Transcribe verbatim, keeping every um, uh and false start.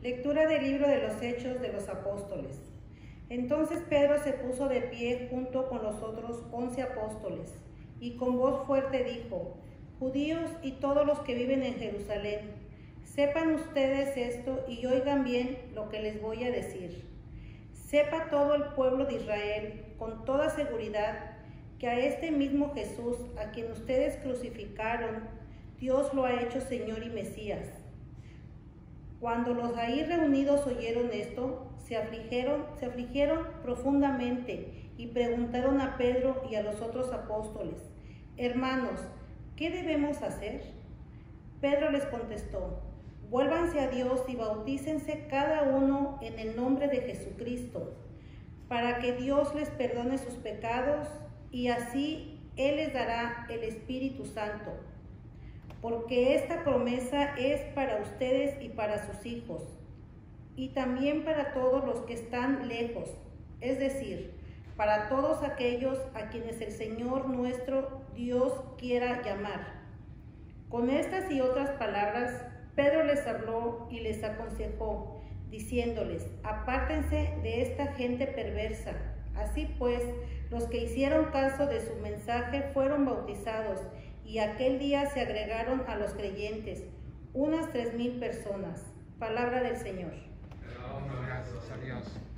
Lectura del libro de los Hechos de los Apóstoles. Entonces Pedro se puso de pie junto con los otros once apóstoles, y con voz fuerte dijo: Judíos y todos los que viven en Jerusalén, sepan ustedes esto y oigan bien lo que les voy a decir. Sepa todo el pueblo de Israel con toda seguridad que a este mismo Jesús, a quien ustedes crucificaron, Dios lo ha hecho Señor y Mesías. Cuando los ahí reunidos oyeron esto, se afligieron, se afligieron profundamente y preguntaron a Pedro y a los otros apóstoles: Hermanos, ¿qué debemos hacer? Pedro les contestó: Vuélvanse a Dios y bautícense cada uno en el nombre de Jesucristo, para que Dios les perdone sus pecados, y así Él les dará el Espíritu Santo. Porque esta promesa es para ustedes y para sus hijos, y también para todos los que están lejos, es decir, para todos aquellos a quienes el Señor nuestro Dios quiera llamar. Con estas y otras palabras, Pedro les habló y les aconsejó, diciéndoles: apártense de esta gente perversa. Así pues, los que hicieron caso de su mensaje fueron bautizados, y aquel día se agregaron a los creyentes unas tres mil personas. Palabra del Señor. Gracias a Dios.